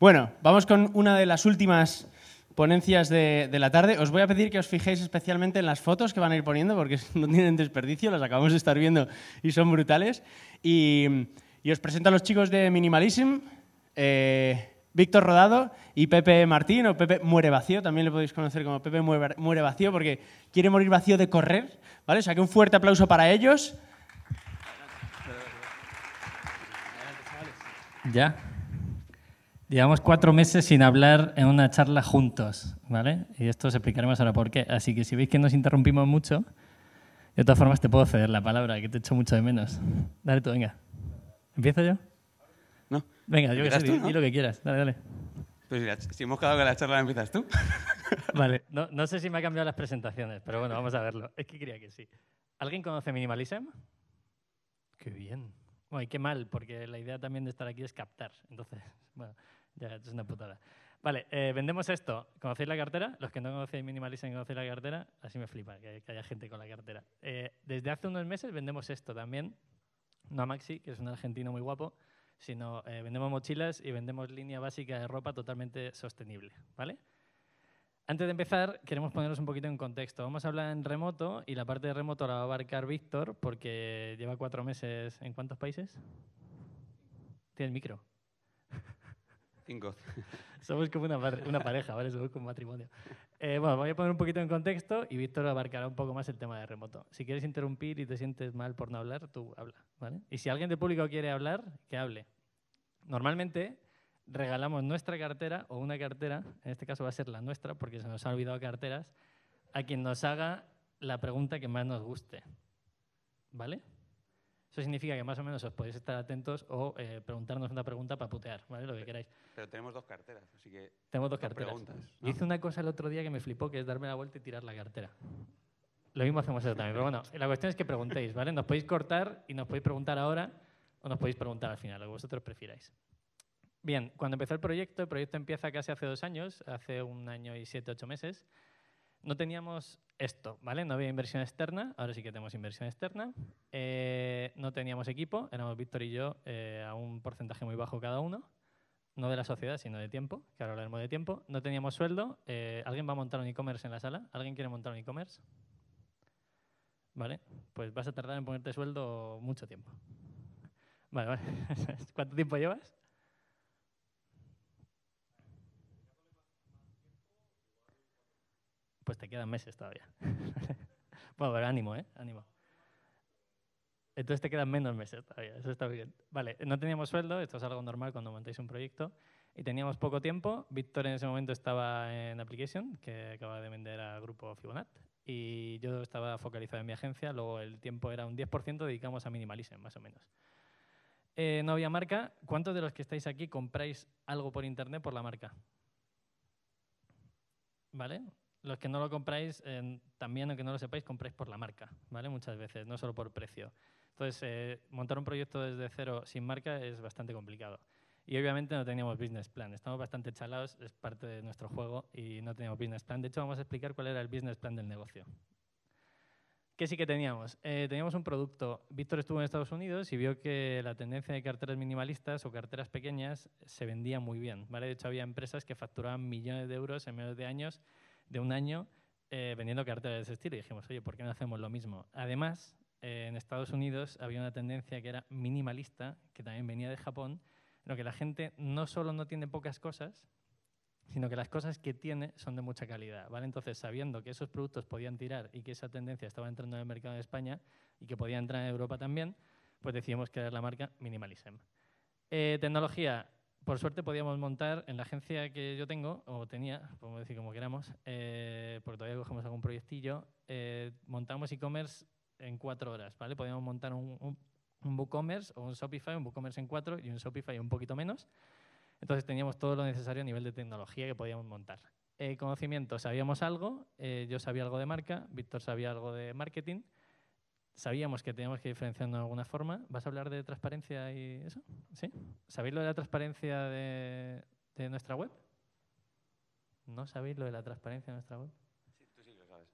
Bueno, vamos con una de las últimas ponencias de la tarde. Os voy a pedir que os fijéis especialmente en las fotos que van a ir poniendo porque no tienen desperdicio, las acabamos de estar viendo y son brutales. Y os presento a los chicos de Minimalism, Víctor Rodado y Pepe Martín, o Pepe Muere Vacío, también le podéis conocer como Pepe Muere Vacío porque quiere morir vacío de correr, ¿vale? O sea que un fuerte aplauso para ellos. Ya. Llevamos 4 meses sin hablar en una charla juntos, ¿vale? Y esto os explicaremos ahora por qué. Así que si veis que nos interrumpimos mucho, de todas formas te puedo ceder la palabra, que te echo mucho de menos. Dale tú, venga. ¿Empiezo yo? No. Venga, yo que sé, tú, ¿no? di lo que quieras. Dale, dale. Pues si hemos quedado que la charla la empiezas tú. Vale, no sé si me ha cambiado las presentaciones, pero bueno, vamos a verlo. Es que creía que sí. ¿Alguien conoce Minimalism? Qué bien. Bueno, y qué mal, porque la idea también de estar aquí es captar. Entonces, bueno, ya es una putada. Vale, vendemos esto. ¿Conocéis la cartera? Los que no conocéis Minimalism, ¿conocéis la cartera? Así me flipa que haya gente con la cartera. Desde hace unos meses vendemos esto también. No a Maxi, que es un argentino muy guapo, sino vendemos mochilas y vendemos línea básica de ropa totalmente sostenible, ¿vale? Antes de empezar, queremos ponernos un poquito en contexto. Vamos a hablar en remoto y la parte de remoto la va a abarcar Víctor porque lleva 4 meses. ¿En cuántos países? Tiene el micro. 5. Somos como una pareja, ¿vale? Somos como un matrimonio. Bueno, voy a poner un poquito en contexto y Víctor abarcará un poco más el tema de remoto. Si quieres interrumpir y te sientes mal por no hablar, tú habla, ¿vale? Y si alguien del público quiere hablar, que hable. Normalmente regalamos nuestra cartera o una cartera, en este caso va a ser la nuestra porque se nos ha olvidado carteras, a quien nos haga la pregunta que más nos guste, ¿vale? Eso significa que más o menos os podéis estar atentos o preguntarnos una pregunta para putear, ¿vale? Lo que queráis. Pero tenemos 2 carteras, así que... Tenemos 2 carteras. Preguntas, ¿no? Yo hice una cosa el otro día que me flipó, que es darme la vuelta y tirar la cartera. Lo mismo hacemos eso también, pero bueno, la cuestión es que preguntéis, ¿vale? Nos podéis cortar y nos podéis preguntar ahora o nos podéis preguntar al final, lo que vosotros prefiráis. Bien, cuando empezó el proyecto empieza casi hace 2 años, hace 1 año y 7, 8 meses. No teníamos esto, ¿vale? No había inversión externa, ahora sí que tenemos inversión externa. No teníamos equipo, éramos Víctor y yo a un porcentaje muy bajo cada uno, no de la sociedad, sino de tiempo, que ahora hablaremos de tiempo. No teníamos sueldo. ¿Alguien va a montar un e-commerce en la sala? ¿Alguien quiere montar un e-commerce? Vale, pues vas a tardar en ponerte sueldo mucho tiempo. Vale, vale. ¿Cuánto tiempo llevas? Pues te quedan meses todavía. Bueno, pero ánimo, ¿eh? Ánimo. Entonces te quedan menos meses todavía, eso está bien. Vale, no teníamos sueldo, esto es algo normal cuando montáis un proyecto, y teníamos poco tiempo. Víctor en ese momento estaba en Application, que acaba de vender al grupo Fibonacci, y yo estaba focalizado en mi agencia, luego el tiempo era un 10% dedicamos a Minimalism, más o menos. No había marca. ¿Cuántos de los que estáis aquí compráis algo por internet por la marca? ¿Vale? Los que no lo compráis, también, aunque no lo sepáis, compráis por la marca, ¿vale? Muchas veces, no solo por precio. Entonces, montar un proyecto desde cero sin marca es bastante complicado. Y obviamente no teníamos business plan. Estamos bastante chalados, es parte de nuestro juego y no teníamos business plan. De hecho, vamos a explicar cuál era el business plan del negocio. ¿Qué sí que teníamos? Teníamos un producto. Víctor estuvo en Estados Unidos y vio que la tendencia de carteras minimalistas o carteras pequeñas se vendía muy bien, ¿vale? De hecho, había empresas que facturaban millones de euros en menos de un año vendiendo carteras de ese estilo. Y dijimos, oye, ¿por qué no hacemos lo mismo? Además, en Estados Unidos había una tendencia que era minimalista, que también venía de Japón, en lo que la gente no solo no tiene pocas cosas, sino que las cosas que tiene son de mucha calidad, ¿vale? Entonces, sabiendo que esos productos podían tirar y que esa tendencia estaba entrando en el mercado de España y que podía entrar en Europa también, pues decidimos crear la marca Minimalism. Tecnología. Por suerte podíamos montar en la agencia que yo tengo, o tenía, podemos decir como queramos, porque todavía cogemos algún proyectillo, montamos e-commerce en 4 horas, ¿vale? Podíamos montar un WooCommerce o un Shopify, un WooCommerce en 4 y un Shopify un poquito menos. Entonces teníamos todo lo necesario a nivel de tecnología que podíamos montar. Conocimiento, sabíamos algo, yo sabía algo de marca, Víctor sabía algo de marketing, sabíamos que teníamos que diferenciarnos de alguna forma. ¿Vas a hablar de transparencia y eso? ¿Sí? ¿Sabéis lo de la transparencia de nuestra web? ¿No sabéis lo de la transparencia de nuestra web? Sí, tú sí que lo sabes.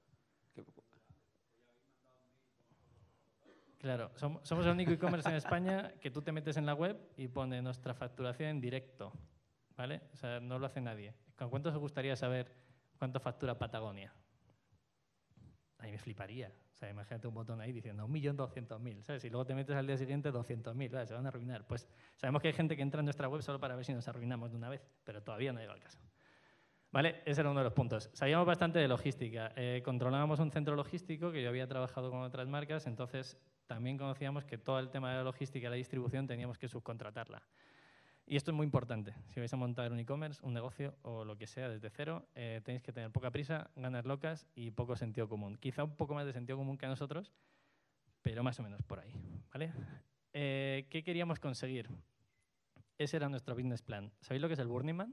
Claro, somos el único e-commerce en España que tú te metes en la web y pone nuestra facturación en directo, ¿vale? O sea, no lo hace nadie. ¿Con cuánto os gustaría saber cuánto factura Patagonia? A mí me fliparía. O sea, imagínate un botón ahí diciendo 1.200.000, ¿sabes? Y luego te metes al día siguiente 200.000, ¿vale? Se van a arruinar. Pues sabemos que hay gente que entra en nuestra web solo para ver si nos arruinamos de una vez, pero todavía no llega el caso. ¿Vale? Ese era uno de los puntos. Sabíamos bastante de logística. Controlábamos un centro logístico que yo había trabajado con otras marcas, entonces también conocíamos que todo el tema de la logística y la distribución teníamos que subcontratarla. Y esto es muy importante. Si vais a montar un e-commerce, un negocio o lo que sea desde cero, tenéis que tener poca prisa, ganas locas y poco sentido común. Quizá un poco más de sentido común que a nosotros, pero más o menos por ahí. ¿Vale? ¿Qué queríamos conseguir? Ese era nuestro business plan. ¿Sabéis lo que es el Burning Man?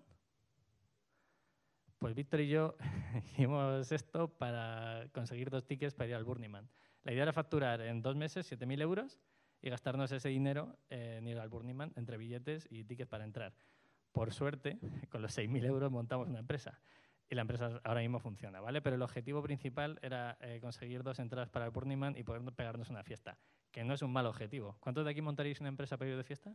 Pues Víctor y yo hicimos esto para conseguir 2 tickets para ir al Burning Man. La idea era facturar en 2 meses 7.000 euros y gastarnos ese dinero en ir al Burning Man entre billetes y tickets para entrar. Por suerte, con los 6.000 euros montamos una empresa y la empresa ahora mismo funciona, ¿vale? Pero el objetivo principal era conseguir 2 entradas para el Burning Man y poder pegarnos una fiesta, que no es un mal objetivo. ¿Cuántos de aquí montaríais una empresa para ir de fiesta?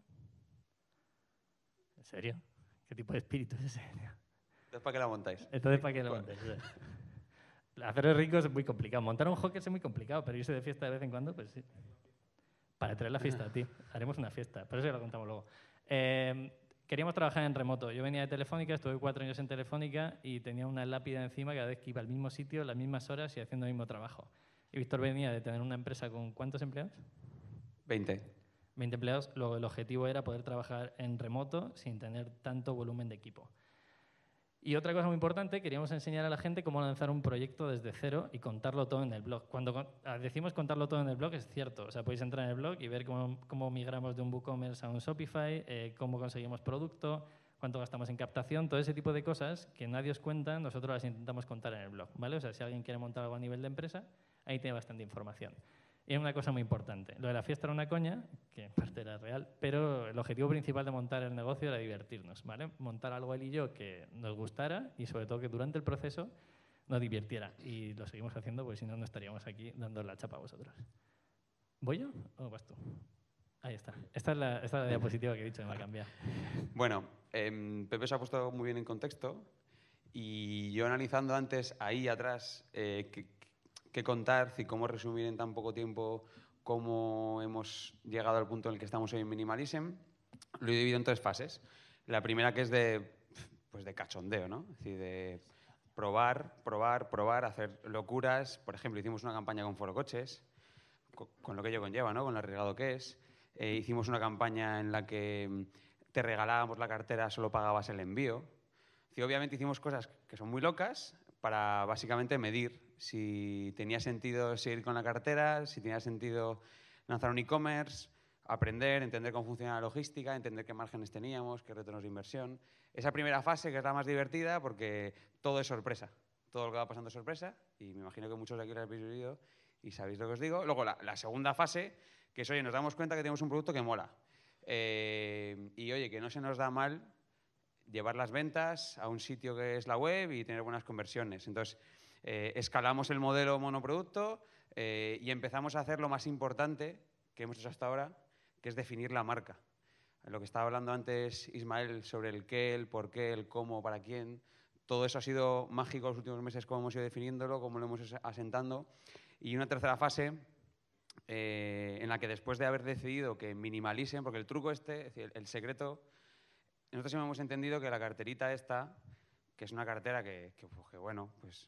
¿En serio? ¿Qué tipo de espíritu es ese? Entonces, ¿para qué la montáis? Entonces, ¿para qué lo montáis? Hacer rico es muy complicado. Montar un hawker es muy complicado, pero irse de fiesta de vez en cuando, pues sí. Para traer la fiesta a ti. Haremos una fiesta, pero eso ya lo contamos luego. Queríamos trabajar en remoto. Yo venía de Telefónica, estuve 4 años en Telefónica y tenía una lápida encima cada vez que iba al mismo sitio, las mismas horas y haciendo el mismo trabajo. Y Víctor venía de tener una empresa con ¿cuántos empleados? 20. 20 empleados. Luego el objetivo era poder trabajar en remoto sin tener tanto volumen de equipo. Y otra cosa muy importante, queríamos enseñar a la gente cómo lanzar un proyecto desde cero y contarlo todo en el blog. Cuando decimos contarlo todo en el blog es cierto. O sea, podéis entrar en el blog y ver cómo migramos de un WooCommerce a un Shopify, cómo conseguimos producto, cuánto gastamos en captación, todo ese tipo de cosas que nadie os cuenta, nosotros las intentamos contar en el blog, ¿vale? O sea, si alguien quiere montar algo a nivel de empresa, ahí tiene bastante información. Y hay una cosa muy importante. Lo de la fiesta era una coña, que en parte era real, pero el objetivo principal de montar el negocio era divertirnos, ¿vale? Montar algo él y yo que nos gustara y sobre todo que durante el proceso nos divirtiera. Y lo seguimos haciendo porque si no, no estaríamos aquí dando la chapa a vosotros. ¿Voy yo o vas tú? Ahí está. Esta es la diapositiva que he dicho, me va a cambiar. Bueno, Pepe se ha puesto muy bien en contexto y yo analizando antes ahí atrás qué contar y cómo resumir en tan poco tiempo cómo hemos llegado al punto en el que estamos hoy en Minimalism, lo he dividido en 3 fases. La primera que es de cachondeo, ¿no? Es decir, de probar, hacer locuras. Por ejemplo, hicimos una campaña con Foro Coches, con lo que ello conlleva, ¿no? Con lo arriesgado que es. Hicimos una campaña en la que te regalábamos la cartera, solo pagabas el envío. Y obviamente hicimos cosas que son muy locas para básicamente medir si tenía sentido seguir con la cartera, si tenía sentido lanzar un e-commerce, aprender, entender cómo funciona la logística, entender qué márgenes teníamos, qué retornos de inversión. Esa primera fase que es la más divertida porque todo es sorpresa. Todo lo que va pasando es sorpresa y me imagino que muchos de aquí lo habéis vivido y sabéis lo que os digo. Luego la segunda fase, que es, oye, nos damos cuenta que tenemos un producto que mola. Y oye, que no se nos da mal llevar las ventas a un sitio que es la web y tener buenas conversiones. Entonces, escalamos el modelo monoproducto y empezamos a hacer lo más importante que hemos hecho hasta ahora, que es definir la marca. Lo que estaba hablando antes Ismael sobre el qué, el por qué, el cómo, para quién, todo eso ha sido mágico los últimos meses, cómo hemos ido definiéndolo, cómo lo hemos asentando. Y una tercera fase en la que después de haber decidido que minimalicen, porque el truco es decir, el secreto, nosotros hemos entendido que la carterita esta, que es una cartera que bueno, pues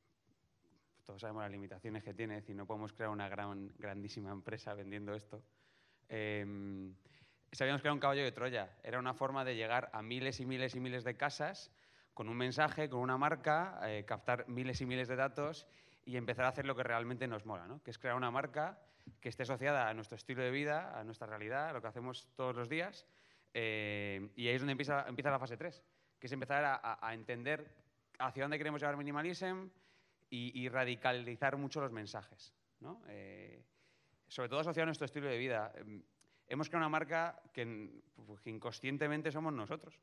todos sabemos las limitaciones que tiene, es decir, no podemos crear una grandísima empresa vendiendo esto. Sabíamos que era un caballo de Troya, era una forma de llegar a miles y miles y miles de casas con un mensaje, con una marca, captar miles y miles de datos y empezar a hacer lo que realmente nos mola, ¿no? Que es crear una marca que esté asociada a nuestro estilo de vida, a nuestra realidad, a lo que hacemos todos los días. Y ahí es donde empieza la fase 3, que es empezar a entender hacia dónde queremos llevar Minimalism y radicalizar mucho los mensajes, ¿no? Sobre todo asociado a nuestro estilo de vida. Hemos creado una marca que inconscientemente somos nosotros.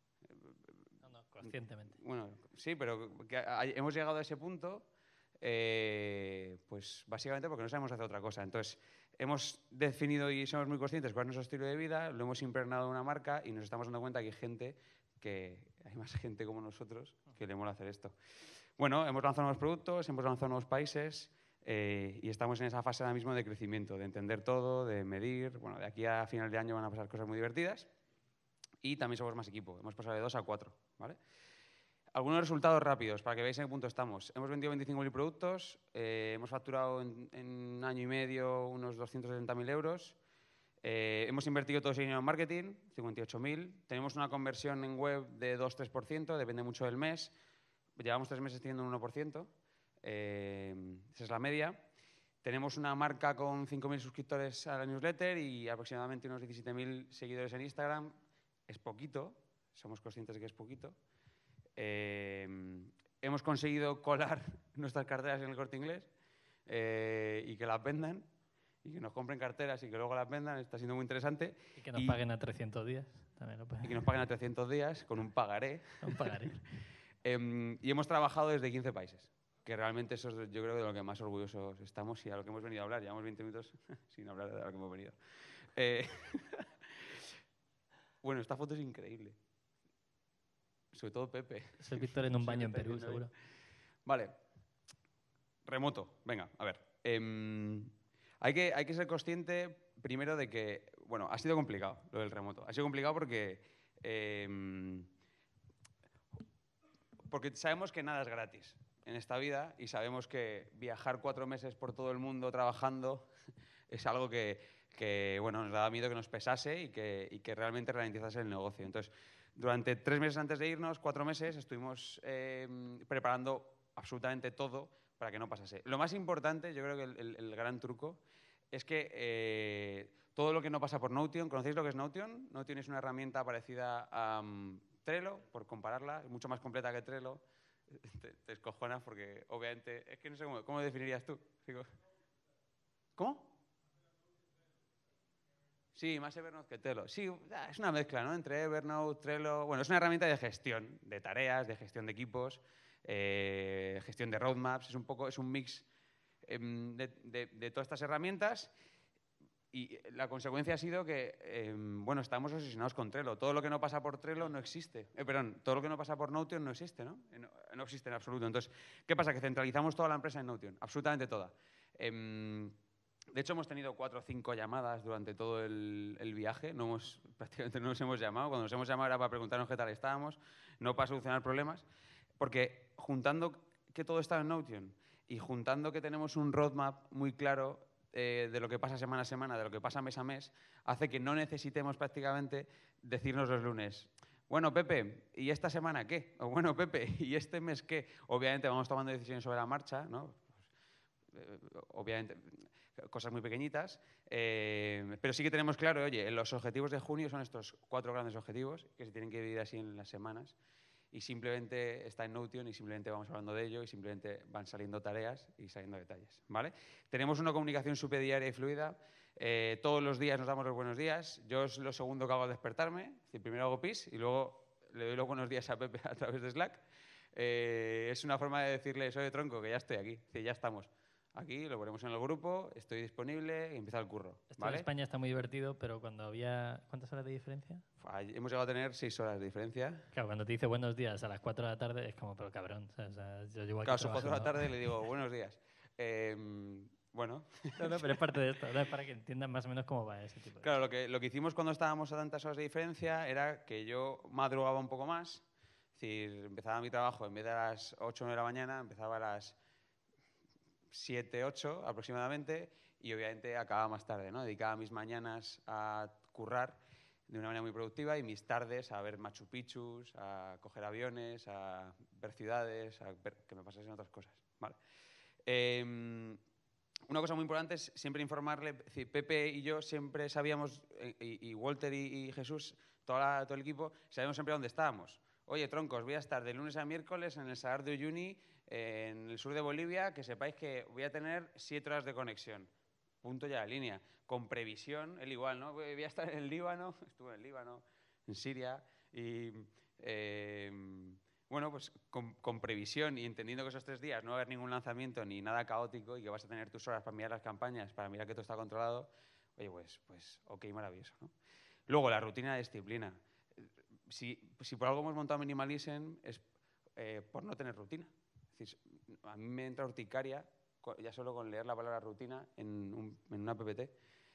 No, conscientemente. Bueno, sí, pero hemos llegado a ese punto pues básicamente porque no sabemos hacer otra cosa. Entonces, hemos definido y somos muy conscientes cuál es nuestro estilo de vida, lo hemos impregnado en una marca y nos estamos dando cuenta que hay gente que hay más gente como nosotros que le mola hacer esto. Bueno, hemos lanzado nuevos productos, hemos lanzado nuevos países y estamos en esa fase ahora mismo de crecimiento, de entender todo, de medir. Bueno, de aquí a final de año van a pasar cosas muy divertidas y también somos más equipo. Hemos pasado de 2 a 4, ¿vale? Algunos resultados rápidos para que veáis en qué punto estamos. Hemos vendido 25.000 productos, hemos facturado en un año y medio unos 270.000 euros. Hemos invertido todo ese dinero en marketing, 58.000. Tenemos una conversión en web de 2-3%, depende mucho del mes. Llevamos 3 meses teniendo un 1%. Esa es la media. Tenemos una marca con 5.000 suscriptores a la newsletter y aproximadamente unos 17.000 seguidores en Instagram. Es poquito, somos conscientes de que es poquito. Hemos conseguido colar nuestras carteras en el Corte Inglés y que las vendan y que nos compren carteras y que luego las vendan. Está siendo muy interesante. Y que nos paguen a 300 días. También y que nos paguen a 300 días con un pagaré. Un pagaré. Y hemos trabajado desde 15 países, que realmente eso es, yo creo, de lo que más orgullosos estamos y a lo que hemos venido a hablar. Llevamos 20 minutos sin hablar de lo que hemos venido. Bueno, esta foto es increíble. Sobre todo Pepe. Es el Víctor en un baño en Perú, seguro. Vale. Remoto. Venga, a ver. Hay que ser consciente, primero, de que, bueno, ha sido complicado lo del remoto. Ha sido complicado porque sabemos que nada es gratis en esta vida y sabemos que viajar 4 meses por todo el mundo trabajando es algo que bueno, nos daba miedo que nos pesase y que realmente ralentizase el negocio. Entonces, durante 3 meses antes de irnos, 4 meses, estuvimos preparando absolutamente todo para que no pasase. Lo más importante, yo creo que el gran truco, es que todo lo que no pasa por Notion, ¿conocéis lo que es Notion? Notion es una herramienta parecida a Trello, por compararla, es mucho más completa que Trello. Te escojonas porque, obviamente, es que no sé cómo lo definirías tú. ¿Cómo? Sí, más Evernote que Trello. Sí, es una mezcla, ¿no? Entre Evernote, Trello. Bueno, es una herramienta de gestión de tareas, de gestión de equipos, gestión de roadmaps. Es un mix de todas estas herramientas. Y la consecuencia ha sido que, bueno, estamos obsesionados con Trello. Todo lo que no pasa por Trello no existe. Perdón, todo lo que no pasa por Notion no existe, ¿no? No existe en absoluto. Entonces, ¿qué pasa? Que centralizamos toda la empresa en Notion, absolutamente toda. De hecho, hemos tenido 4 o 5 llamadas durante todo el viaje. Prácticamente no nos hemos llamado. Cuando nos hemos llamado era para preguntarnos qué tal estábamos, no para solucionar problemas. Porque juntando que todo está en Notion y juntando que tenemos un roadmap muy claro de lo que pasa semana a semana, de lo que pasa mes a mes, hace que no necesitemos prácticamente decirnos los lunes: bueno, Pepe, ¿y esta semana qué? O bueno, Pepe, ¿y este mes qué? Obviamente vamos tomando decisiones sobre la marcha, ¿no? Obviamente, cosas muy pequeñitas, pero sí que tenemos claro, oye, los objetivos de junio son estos 4 grandes objetivos que se tienen que dividir así en las semanas. Y simplemente está en Notion y simplemente vamos hablando de ello y simplemente van saliendo tareas y saliendo detalles, ¿vale? Tenemos una comunicación súper diaria y fluida. Todos los días nos damos los buenos días. Yo es lo segundo que hago al despertarme. Es decir, primero hago pis y luego le doy los buenos días a Pepe a través de Slack. Es una forma de decirle: soy de tronco, que ya estoy aquí, que ya estamos. Aquí lo ponemos en el grupo, estoy disponible y empieza el curro. Esto ¿vale? en España está muy divertido, pero cuando había... ¿Cuántas horas de diferencia? Hemos llegado a tener 6 horas de diferencia. Claro, cuando te dice buenos días a las 4 de la tarde es como, pero cabrón. O sea, yo llevo aquí Claro, a las 4 de la trabajando. tarde le digo buenos días. Bueno. No, pero es parte de esto, ¿no? Es para que entiendan más o menos cómo va ese tipo de Claro, lo que hicimos cuando estábamos a tantas horas de diferencia era que yo madrugaba un poco más. Es decir, empezaba mi trabajo en vez de a las 8 o 9 de la mañana, empezaba a las 7, 8 aproximadamente y obviamente acababa más tarde, ¿no? Dedicaba mis mañanas a currar de una manera muy productiva y mis tardes a ver Machu Picchus, a coger aviones, a ver ciudades, a ver que me pasasen otras cosas, ¿vale? Una cosa muy importante es siempre informarle. Es decir, Pepe y yo siempre sabíamos, y Walter y Jesús, todo el equipo, sabíamos siempre dónde estábamos. Oye, troncos, voy a estar de lunes a miércoles en el Salar de Uyuni, en el sur de Bolivia, que sepáis que voy a tener 7 horas de conexión. Punto ya, línea. Con previsión, él igual, ¿no? Voy a estar en el Líbano, estuve en el Líbano, en Siria, y bueno, pues con previsión y entendiendo que esos 3 días no va a haber ningún lanzamiento ni nada caótico y que vas a tener tus horas para mirar las campañas, para mirar que todo está controlado, oye, pues ok, maravilloso, ¿no? Luego, la rutina de disciplina. si por algo hemos montado Minimalism es por no tener rutina. Es decir, a mí me entra urticaria ya solo con leer la palabra rutina en una PPT.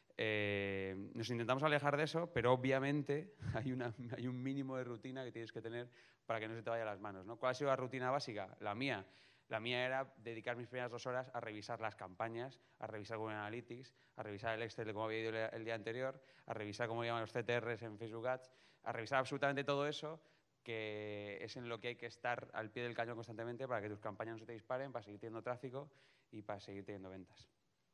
Nos intentamos alejar de eso, pero obviamente hay un mínimo de rutina que tienes que tener para que no se te vaya las manos, ¿no? ¿Cuál ha sido la rutina básica? La mía era dedicar mis primeras 2 horas a revisar las campañas, a revisar Google Analytics, a revisar el Excel de cómo había ido el día anterior, a revisar cómo iban los CTRs en Facebook Ads, a revisar absolutamente todo eso, que es en lo que hay que estar al pie del cañón constantemente para que tus campañas no se te disparen, para seguir teniendo tráfico y para seguir teniendo ventas.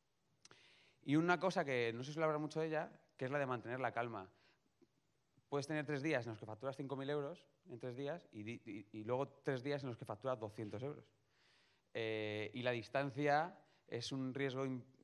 Y una cosa que no se suele hablar mucho de ella, que es la de mantener la calma. Puedes tener 3 días en los que facturas 5.000 euros en 3 días y luego 3 días en los que facturas 200 euros. Y la distancia es un riesgo,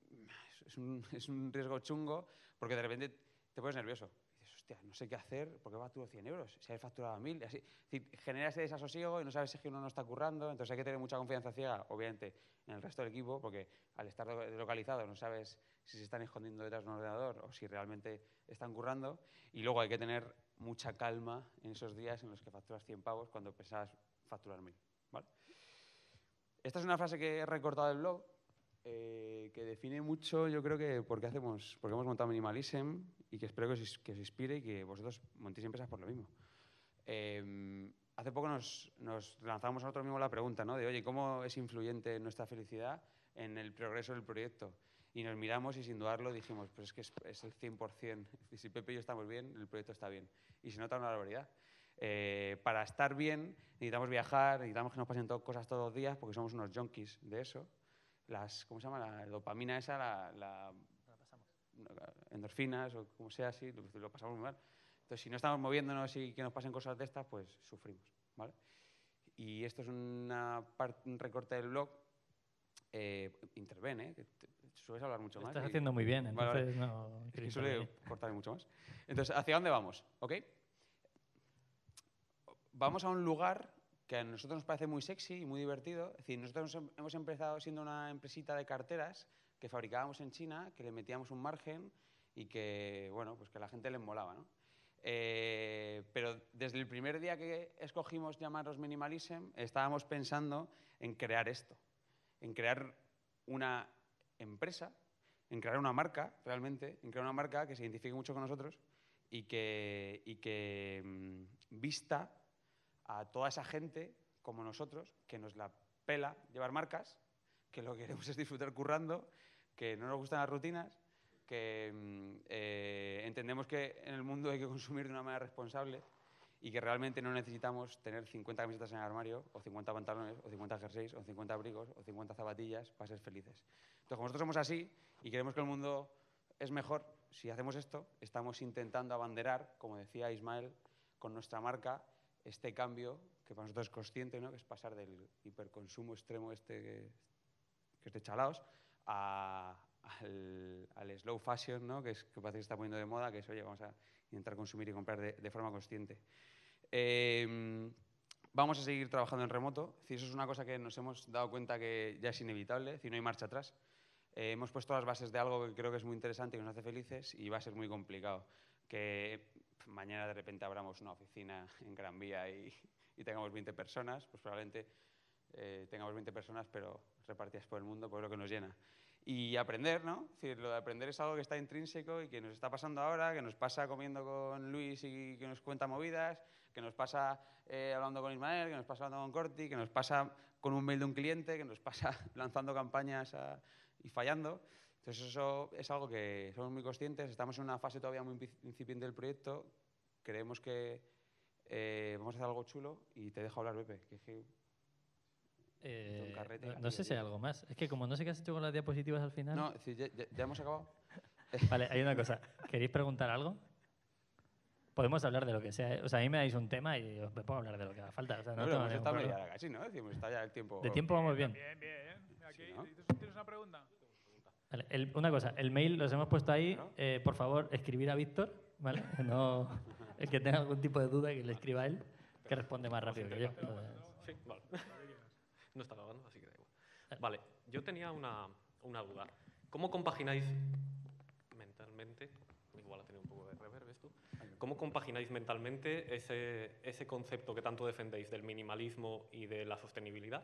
es un riesgo chungo porque de repente te pones nervioso. Dices, hostia, no sé qué hacer porque facturo 100 euros. Si habéis facturado 1.000, así. Es decir, genera ese desasosiego y no sabes si uno no está currando. Entonces hay que tener mucha confianza ciega, obviamente, en el resto del equipo porque al estar localizado no sabes si se están escondiendo detrás de un ordenador o si realmente están currando. Y luego hay que tener mucha calma en esos días en los que facturas 100 pavos cuando pensabas facturar 1.000. ¿Vale? Esta es una frase que he recortado del blog, que define mucho, yo creo que por qué hemos montado Minimalism y que espero que os inspire y que vosotros montéis empresas por lo mismo. Hace poco nos lanzamos a nosotros mismos la pregunta, ¿no? De, oye, ¿cómo es influyente nuestra felicidad en el progreso del proyecto? Y nos miramos y sin dudarlo dijimos, pues es que es el 100%. Si Pepe y yo estamos bien, el proyecto está bien. Y se nota una barbaridad. Para estar bien necesitamos viajar, necesitamos que nos pasen cosas todos los días porque somos unos junkies de eso. ¿Cómo se llama? La dopamina esa, la endorfinas o como sea así, lo pasamos muy mal. Entonces, si no estamos moviéndonos y que nos pasen cosas de estas, pues sufrimos, ¿vale? Y esto es un recorte del blog. Interven, que sueles hablar mucho más. Lo estás haciendo muy bien, entonces no... Es que suele cortar mucho más. Entonces, ¿hacia dónde vamos? ¿Ok? Vamos a un lugar que a nosotros nos parece muy sexy y muy divertido. Es decir, nosotros hemos empezado siendo una empresita de carteras que fabricábamos en China, que le metíamos un margen y que, bueno, pues que a la gente les molaba, ¿no? Pero desde el primer día que escogimos llamarnos Minimalism, estábamos pensando en crear esto, en crear una empresa, en crear una marca, realmente, en crear una marca que se identifique mucho con nosotros y que vista a toda esa gente como nosotros, que nos la pela llevar marcas, que lo que queremos es disfrutar currando, que no nos gustan las rutinas, que entendemos que en el mundo hay que consumir de una manera responsable y que realmente no necesitamos tener 50 camisetas en el armario, o 50 pantalones, o 50 jerseys, o 50 abrigos, o 50 zapatillas para ser felices. Entonces, como nosotros somos así y queremos que el mundo es mejor, si hacemos esto, estamos intentando abanderar, como decía Ismael, con nuestra marca, este cambio que para nosotros es consciente, ¿no? Que es pasar del hiperconsumo extremo que es de chalaos al slow fashion, ¿no? Que parece que está poniendo de moda, que es, oye, vamos a intentar consumir y comprar de forma consciente. Vamos a seguir trabajando en remoto. Es decir, eso es una cosa que nos hemos dado cuenta que ya es inevitable, es decir, no hay marcha atrás. Hemos puesto las bases de algo que creo que es muy interesante y que nos hace felices y va a ser muy complicado. Que mañana de repente abramos una oficina en Gran Vía y tengamos 20 personas, pues probablemente tengamos 20 personas, pero repartidas por el mundo, pues es lo que nos llena. Y aprender, ¿no? Es decir, lo de aprender es algo que está intrínseco y que nos está pasando ahora, que nos pasa comiendo con Luis y que nos cuenta movidas, que nos pasa hablando con Ismael, que nos pasa hablando con Corti, que nos pasa con un mail de un cliente, que nos pasa lanzando campañas y fallando. Entonces eso es algo que somos muy conscientes, estamos en una fase todavía muy incipiente del proyecto, creemos que vamos a hacer algo chulo y te dejo hablar, Pepe. No sé si hay algo más. Es que como no sé qué has hecho con las diapositivas al final... No, es decir, ya hemos acabado. Vale, hay una cosa. ¿Queréis preguntar algo? Podemos hablar de lo que sea, ¿eh? O sea, a mí me dais un tema y os me pongo a hablar de lo que haga falta. O sea, no tengo hemos estado problema. media hora casi, ¿no? Es decir, hemos estado ya el tiempo... De tiempo vamos bien. Bien, bien. Aquí, Sí, ¿no? ¿Tienes una pregunta? Vale, una cosa, el mail los hemos puesto ahí. Por favor, escribir a Víctor, ¿vale? No, el que tenga algún tipo de duda que le escriba a él, que responde más rápido que yo. Sí, vale. No está grabando, así que da igual. Vale, yo tenía una duda. ¿Cómo compagináis mentalmente igual ha tenido un poco de reverb esto. ¿Cómo compagináis mentalmente ese concepto que tanto defendéis del minimalismo y de la sostenibilidad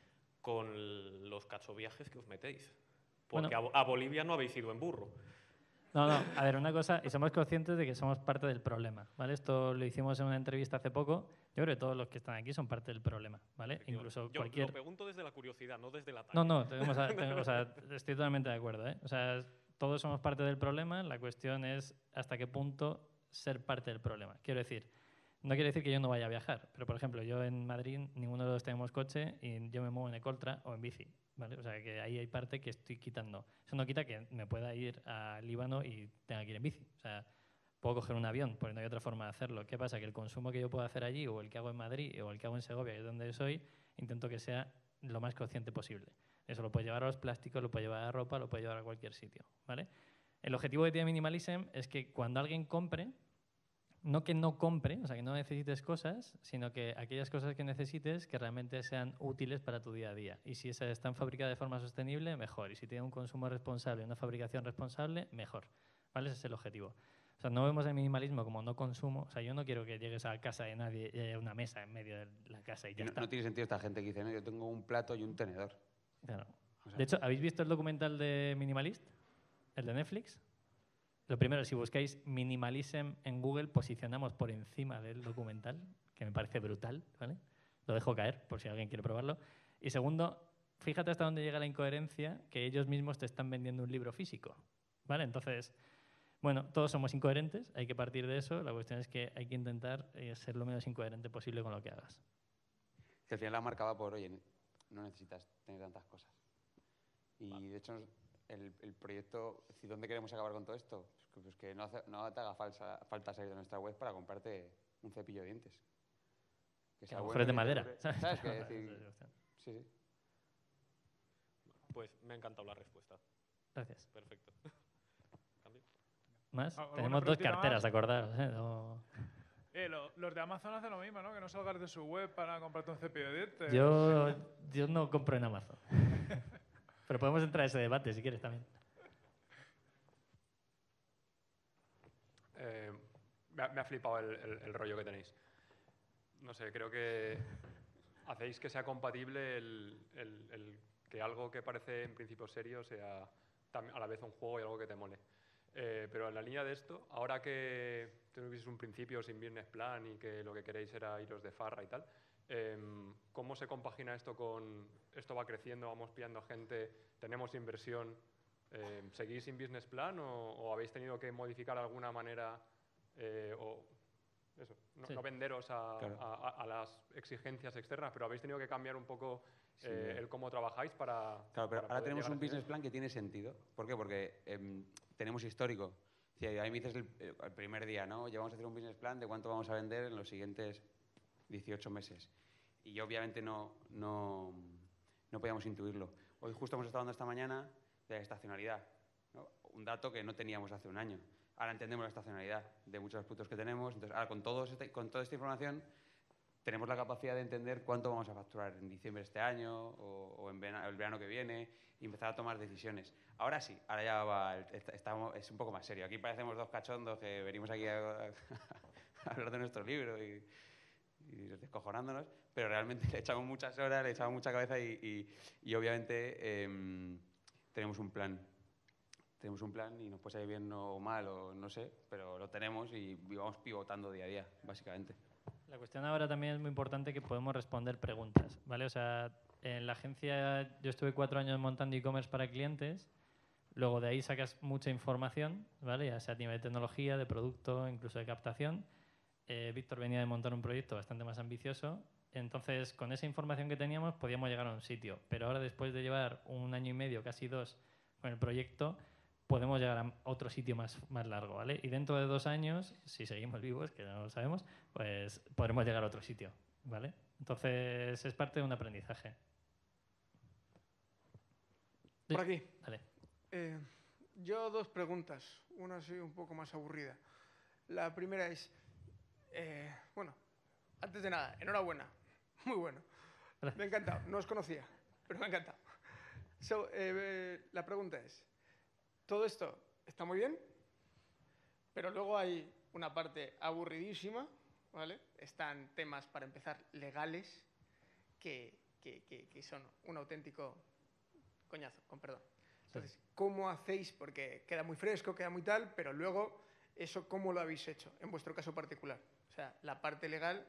con los cachoviajes que os metéis? Porque Bueno. a Bolivia no habéis ido en burro. No, a ver, una cosa, y somos conscientes de que somos parte del problema, ¿vale? Esto lo hicimos en una entrevista hace poco. Yo creo que todos los que están aquí son parte del problema, ¿vale? Incluso Yo cualquier... lo pregunto desde la curiosidad, no desde la talla. No, o sea, estoy totalmente de acuerdo, ¿eh? O sea, todos somos parte del problema, la cuestión es hasta qué punto ser parte del problema. Quiero decir, no quiere decir que yo no vaya a viajar, pero por ejemplo, yo en Madrid, ninguno de los tenemos coche y yo me muevo en Ecoltra o en bici, ¿vale? O sea, que ahí hay parte que estoy quitando. Eso no quita que me pueda ir a Líbano y tenga que ir en bici. O sea, puedo coger un avión, porque no hay otra forma de hacerlo. ¿Qué pasa? Que el consumo que yo puedo hacer allí, o el que hago en Madrid, o el que hago en Segovia, que es donde soy, intento que sea lo más consciente posible. Eso lo puedo llevar a los plásticos, lo puedo llevar a ropa, lo puedo llevar a cualquier sitio, ¿vale? El objetivo de TIA Minimalism es que cuando alguien compre, no que no compre, o sea, que no necesites cosas, sino que aquellas cosas que necesites que realmente sean útiles para tu día a día. Y si esas están fabricadas de forma sostenible, mejor. Y si tienen un consumo responsable, una fabricación responsable, mejor. ¿Vale? Ese es el objetivo. O sea, no vemos el minimalismo como no consumo. O sea, yo no quiero que llegues a casa de nadie y haya una mesa en medio de la casa y ya está. No tiene sentido esta gente que dice, no, yo tengo un plato y un tenedor. Claro. O sea, De hecho, ¿habéis visto el documental de Minimalist? El de Netflix. Lo primero, si buscáis Minimalism en Google, posicionamos por encima del documental, que me parece brutal, ¿vale? Lo dejo caer, por si alguien quiere probarlo. Y segundo, fíjate hasta dónde llega la incoherencia, que ellos mismos te están vendiendo un libro físico, ¿vale? Entonces, bueno, todos somos incoherentes, hay que partir de eso. La cuestión es que hay que intentar ser lo menos incoherente posible con lo que hagas. Que al final la marca va por, oye, no necesitas tener tantas cosas. Y de hecho, el proyecto, ¿dónde queremos acabar con todo esto? Pues que no te haga falta salir de nuestra web para comprarte un cepillo de dientes. Que a lo mejor es de madera. ¿Sabes? Sí. Pues me ha encantado la respuesta. Gracias. Perfecto. ¿Cambio? ¿Más? ¿Alguna Tenemos dos preguntita carteras, más? acordaros. No. Los de Amazon hacen lo mismo, ¿no? Que no salgas de su web para comprarte un cepillo de dientes. Yo no compro en Amazon. Pero podemos entrar a ese debate si quieres también. Me ha flipado el rollo que tenéis. No sé, creo que hacéis que sea compatible el que algo que parece en principio serio sea a la vez un juego y algo que te mole. Pero en la línea de esto, ahora que tuvieseis un principio sin business plan y que lo que queréis era iros de farra y tal, ¿cómo se compagina esto con esto va creciendo, vamos pillando gente, tenemos inversión? ¿Seguís sin business plan o habéis tenido que modificar de alguna manera o eso, no venderos a las exigencias externas, pero habéis tenido que cambiar un poco el cómo trabajáis para... Claro, pero para ahora poder tenemos llegar a un ese business nivel? plan que tiene sentido. ¿Por qué? Porque tenemos histórico. Si a mí me dices el primer día, ¿no? Ya vamos a hacer un business plan de cuánto vamos a vender en los siguientes 18 meses. Y obviamente no podíamos intuirlo. Hoy justo hemos estado hablando esta mañana de la estacionalidad, ¿no? Un dato que no teníamos hace un año. Ahora entendemos la estacionalidad de muchos de los productos que tenemos. Entonces, ahora con toda esta información tenemos la capacidad de entender cuánto vamos a facturar en diciembre de este año o en el verano que viene y empezar a tomar decisiones. Ahora sí, ahora ya es un poco más serio. Aquí parecemos dos cachondos que venimos aquí a hablar de nuestro libro y descojonándonos, pero realmente le echamos muchas horas, le echamos mucha cabeza y obviamente tenemos un plan. Tenemos un plan y nos puede salir bien o mal o no sé, pero lo tenemos y vamos pivotando día a día, básicamente. La cuestión ahora también es muy importante que podemos responder preguntas, ¿vale? O sea, en la agencia yo estuve 4 años montando e-commerce para clientes, luego de ahí sacas mucha información, ¿vale? Ya sea a nivel de tecnología, de producto, incluso de captación. Víctor venía de montar un proyecto bastante más ambicioso, entonces con esa información que teníamos podíamos llegar a un sitio, pero ahora después de llevar 1 año y medio, casi 2, con el proyecto, podemos llegar a otro sitio más largo, ¿vale? Y dentro de 2 años, si seguimos vivos, que no lo sabemos, pues podremos llegar a otro sitio, ¿vale? Entonces es parte de un aprendizaje. Por aquí. Vale. Yo 2 preguntas, una así un poco más aburrida. La primera es, bueno, antes de nada, enhorabuena, muy bueno. Gracias. Me ha encantado, no os conocía, pero me ha encantado. La pregunta es, ¿todo esto está muy bien? Pero luego hay una parte aburridísima, ¿vale? Están temas, para empezar, legales, que son un auténtico coñazo, con perdón. Entonces, ¿cómo hacéis? Porque queda muy fresco, queda muy tal, pero luego, ¿eso cómo lo habéis hecho, en vuestro caso particular? O sea, la parte legal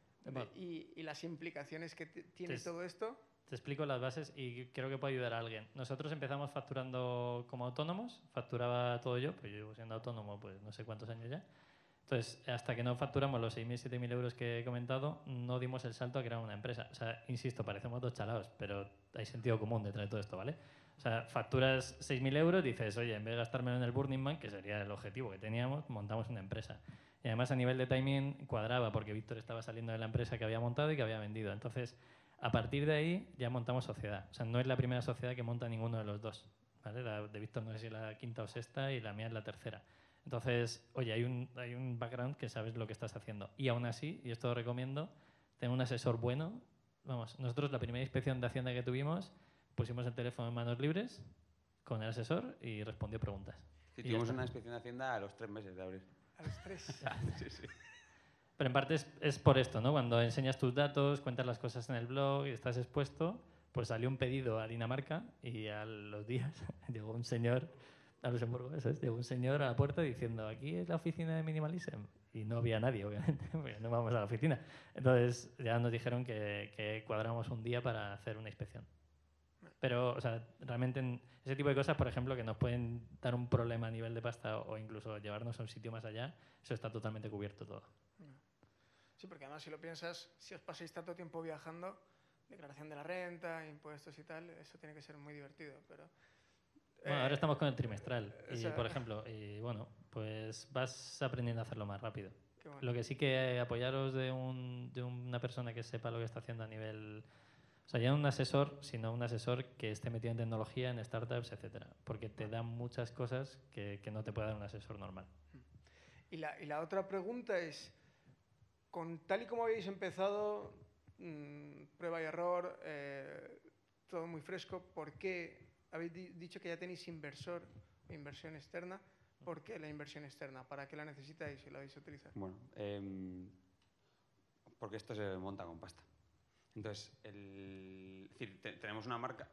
y las implicaciones que tiene todo esto. Te explico las bases y creo que puede ayudar a alguien. Nosotros empezamos facturando como autónomos, facturaba todo yo, pues yo llevo siendo autónomo pues no sé cuántos años ya. Entonces, hasta que no facturamos los 6.000, 7.000 euros que he comentado, no dimos el salto a crear una empresa. O sea, insisto, parecemos dos chalaos, pero hay sentido común detrás de todo esto, ¿vale? O sea, facturas 6.000 euros, dices, oye, en vez de gastármelo en el Burning Man, que sería el objetivo que teníamos, montamos una empresa. Y además a nivel de timing cuadraba, porque Víctor estaba saliendo de la empresa que había montado y que había vendido. Entonces, a partir de ahí ya montamos sociedad. O sea, no es la primera sociedad que monta ninguno de los dos, ¿vale? La de Víctor no sé si es la quinta o sexta y la mía es la tercera. Entonces, oye, hay un background que sabes lo que estás haciendo. Y aún así, y esto lo recomiendo, tener un asesor bueno. Vamos, nosotros la primera inspección de Hacienda que tuvimos, pusimos el teléfono en manos libres con el asesor y respondió preguntas. Sí, tuvimos una inspección de Hacienda a los 3 meses de abrir. A los 3. Sí, sí. Pero en parte es por esto, ¿no? Cuando enseñas tus datos, cuentas las cosas en el blog y estás expuesto, pues salió un pedido a Dinamarca y a los días llegó un señor a Luxemburgo, eso es, llegó un señor a la puerta diciendo, aquí es la oficina de Minimalism. Y no había nadie, obviamente, porque no vamos a la oficina. Entonces ya nos dijeron que cuadramos un día para hacer una inspección. Pero, o sea, realmente en ese tipo de cosas, por ejemplo, que nos pueden dar un problema a nivel de pasta o incluso llevarnos a un sitio más allá, eso está totalmente cubierto todo. Sí, porque además si lo piensas, si os pasáis tanto tiempo viajando, declaración de la renta, impuestos y tal, eso tiene que ser muy divertido, pero... Bueno, ahora estamos con el trimestral y, o sea, por ejemplo, y bueno, pues vas aprendiendo a hacerlo más rápido. qué bueno. Lo que sí que apoyaros de una persona que sepa lo que está haciendo a nivel... O sea, ya no un asesor, sino un asesor que esté metido en tecnología, en startups, etcétera, porque te dan muchas cosas que no te puede dar un asesor normal. Y la otra pregunta es, con tal y como habéis empezado, prueba y error, todo muy fresco, ¿por qué habéis dicho que ya tenéis inversor o inversión externa? ¿Por qué la inversión externa? ¿Para qué la necesitáis y la vais a utilizar? Bueno, porque esto se monta con pasta. Entonces, es decir, tenemos una marca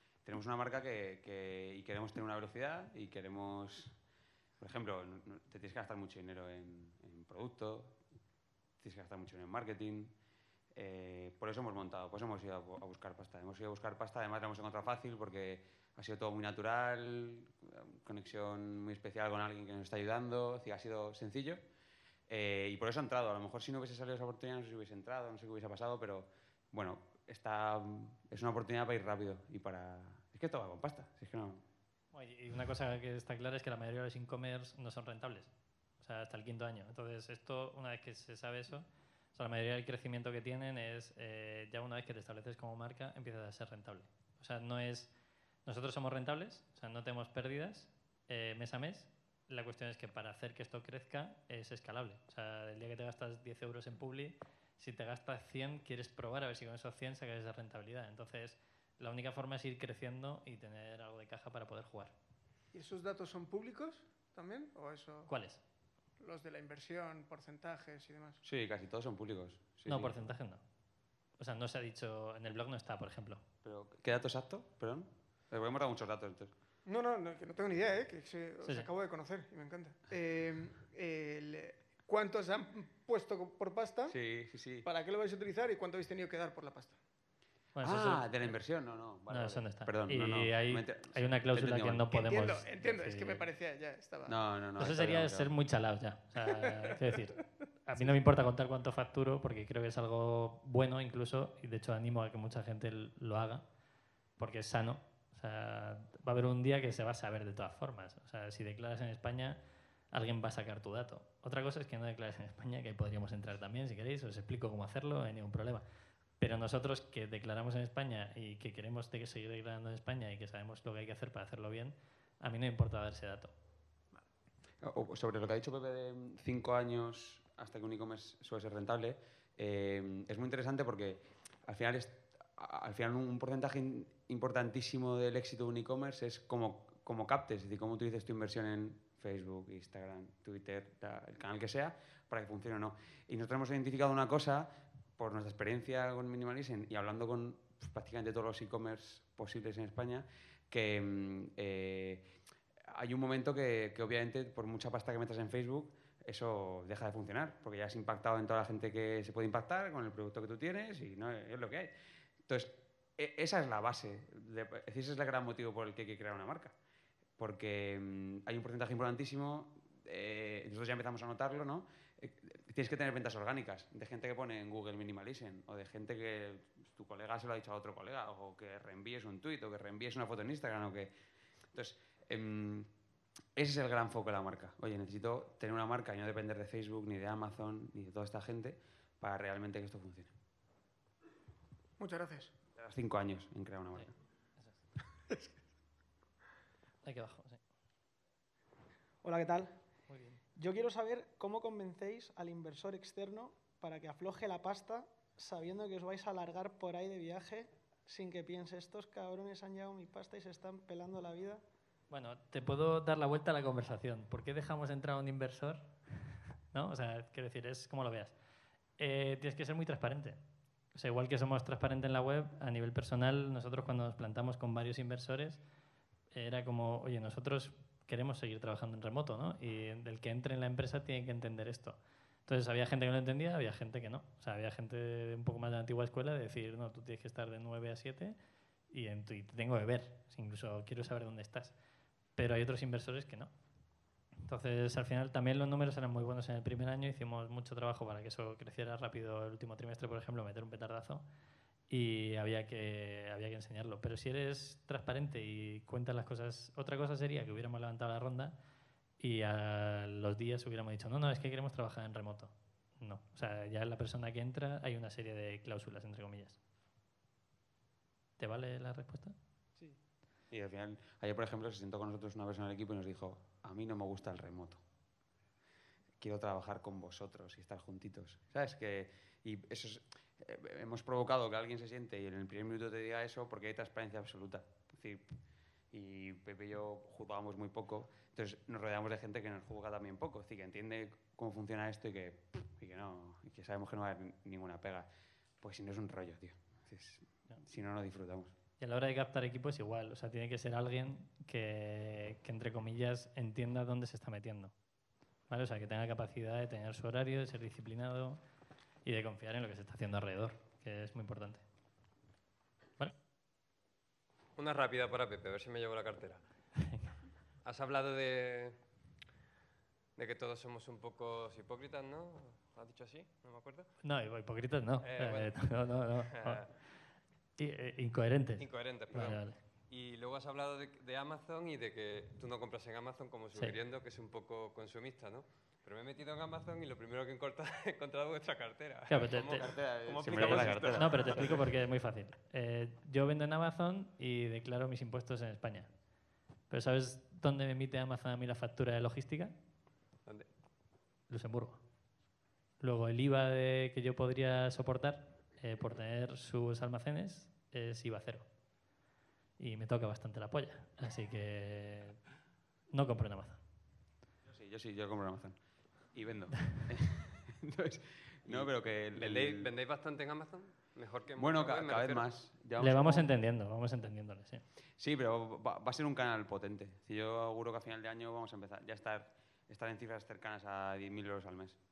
y queremos tener una velocidad y queremos, por ejemplo, te tienes que gastar mucho dinero en producto, tienes que gastar mucho dinero en marketing. Por eso hemos montado, por eso hemos ido a buscar pasta. Hemos ido a buscar pasta, además la hemos encontrado fácil porque ha sido todo muy natural, conexión muy especial con alguien que nos está ayudando, es decir, ha sido sencillo. Y por eso ha entrado. A lo mejor si no hubiese salido esa oportunidad no sé si hubiese entrado, no sé qué hubiese pasado, pero bueno, es una oportunidad para ir rápido y para... Es que todo va con pasta, si es que no... Y una cosa que está clara es que la mayoría de los e-commerce no son rentables, o sea, hasta el 5.º año. Entonces, esto, una vez que se sabe eso, o sea, la mayoría del crecimiento que tienen es, ya una vez que te estableces como marca, empiezas a ser rentable. O sea, no es... Nosotros somos rentables, o sea, no tenemos pérdidas mes a mes. La cuestión es que para hacer que esto crezca es escalable. O sea, el día que te gastas 10 euros en Publi, si te gastas 100, quieres probar a ver si con esos 100 sacas esa rentabilidad. Entonces, la única forma es ir creciendo y tener algo de caja para poder jugar. ¿Y esos datos son públicos también? ¿O eso? ¿Cuáles? Los de la inversión, porcentajes y demás. Sí, casi todos son públicos. Sí, no, sí. porcentajes no. O sea, no se ha dicho, en el blog no está, por ejemplo. Pero, ¿qué dato exacto? Perdón. Porque hemos dado muchos datos, entonces. No, que no tengo ni idea, que os Sí. acabo de conocer y me encanta. ¿Cuántos han puesto por pasta? Sí. ¿Para qué lo vais a utilizar y cuánto habéis tenido que dar por la pasta? Bueno, eso De la inversión, no. Vale, no, eso no está. Perdón, y no. hay una cláusula que no podemos... Entiendo, es decir. que me parecía, ya estaba... No. Eso sería ser muy chalados ya. O sea, quiero decir, a mí no me importa contar cuánto facturo porque creo que es algo bueno incluso y de hecho animo a que mucha gente lo haga porque es sano. O sea, va a haber un día que se va a saber de todas formas. O sea, si declaras en España, alguien va a sacar tu dato. Otra cosa es que no declares en España, que ahí podríamos entrar también si queréis, os explico cómo hacerlo, no hay ningún problema. Pero nosotros que declaramos en España y que queremos seguir declarando en España y que sabemos lo que hay que hacer para hacerlo bien, a mí no me importa dar ese dato. Sobre lo que ha dicho Pepe de 5 años hasta que un e-commerce suele ser rentable, es muy interesante porque al final un porcentaje importantísimo del éxito de un e-commerce es cómo cómo captes, es decir, cómo utilices tu inversión en Facebook, Instagram, Twitter, el canal que sea, para que funcione o no. Y nosotros hemos identificado una cosa, por nuestra experiencia con Minimalism y hablando con prácticamente todos los e-commerce posibles en España, que hay un momento que obviamente por mucha pasta que metas en Facebook, eso deja de funcionar, porque ya has impactado en toda la gente que se puede impactar con el producto que tú tienes y no es lo que hay. Entonces, esa es la base, ese es el gran motivo por el que hay que crear una marca, porque hay un porcentaje importantísimo, nosotros ya empezamos a notarlo, ¿no? Tienes que tener ventas orgánicas, de gente que pone en Google Minimalism, o de gente que tu colega se lo ha dicho a otro colega, o que reenvíes un tuit, o que reenvíes una foto en Instagram, o que... Entonces, ese es el gran foco de la marca. Oye, necesito tener una marca y no depender de Facebook, ni de Amazon, ni de toda esta gente, para realmente que esto funcione. Muchas gracias. Llevas 5 años en crear una marca. Sí, eso es. Aquí abajo, sí. Hola, ¿qué tal? Muy bien. Yo quiero saber cómo convencéis al inversor externo para que afloje la pasta sabiendo que os vais a largar por ahí de viaje sin que piense, estos cabrones han llevado mi pasta y se están pelando la vida. Bueno, te puedo dar la vuelta a la conversación. ¿Por qué dejamos entrar a un inversor? ¿No? O sea, quiero decir, es como lo veas. Tienes que ser muy transparente. O sea, igual que somos transparentes en la web, a nivel personal, nosotros cuando nos plantamos con varios inversores, era como, oye, nosotros queremos seguir trabajando en remoto, ¿no? Y el que entre en la empresa tiene que entender esto. Entonces, había gente que lo entendía, había gente que no. O sea, había gente de un poco más de la antigua escuela de decir, no, tú tienes que estar de 9 a 7 y te tengo que ver. Incluso quiero saber dónde estás. Pero hay otros inversores que no. Entonces, al final, también los números eran muy buenos en el primer año. Hicimos mucho trabajo para que eso creciera rápido el último trimestre, por ejemplo, meter un petardazo. Y había que enseñarlo. Pero si eres transparente y cuentas las cosas... Otra cosa sería que hubiéramos levantado la ronda y a los días hubiéramos dicho, no, es que queremos trabajar en remoto. No. O sea, ya la persona que entra hay una serie de cláusulas, entre comillas. ¿Te vale la respuesta? Sí. Y al final, ayer, por ejemplo, se sentó con nosotros una persona del equipo y nos dijo, a mí no me gusta el remoto. Quiero trabajar con vosotros y estar juntitos. ¿Sabes? Y eso es, hemos provocado que alguien se siente y en el primer minuto te diga eso porque hay transparencia absoluta. Es decir, y Pepe y yo jugábamos muy poco, entonces nos rodeamos de gente que nos juzga también poco, es decir, que entiende cómo funciona esto y que sabemos que no va a haber ninguna pega. Pues si no es un rollo, tío. Si no, no disfrutamos. Y a la hora de captar equipo es igual, o sea, tiene que ser alguien que entre comillas, entienda dónde se está metiendo. ¿Vale? O sea, que tenga capacidad de tener su horario, de ser disciplinado y de confiar en lo que se está haciendo alrededor, que es muy importante. ¿Vale? Una rápida para Pepe, a ver si me llevo la cartera. Has hablado de que todos somos un poco hipócritas, ¿no? ¿Has dicho así? No me acuerdo. No, hipócritas no. Bueno. No. Incoherentes. Incoherentes, perdón. Vale. Y luego has hablado de Amazon y de que tú no compras en Amazon como sugiriendo que es un poco consumista, ¿no? Pero me he metido en Amazon y lo primero que he encontrado es vuestra cartera. Claro, pero ¿Cómo Siempre aplicamos la esto? cartera. No, pero te explico porque es muy fácil. Yo vendo en Amazon y declaro mis impuestos en España. Pero ¿sabes dónde me emite Amazon a mí la factura de logística? ¿Dónde? Luxemburgo. Luego el IVA que yo podría soportar por tener sus almacenes es IVA cero. Y me toca bastante la polla. Así que no compro en Amazon. Yo compro en Amazon. Y vendo. Entonces, no, pero que... ¿Vendéis bastante en Amazon? Mejor que en Bueno, vuestra web, me cada vez refiero. más. Le vamos entendiéndole, sí. Sí, pero va a ser un canal potente. Si yo auguro que a final de año vamos a empezar ya a estar en cifras cercanas a 10.000 euros al mes.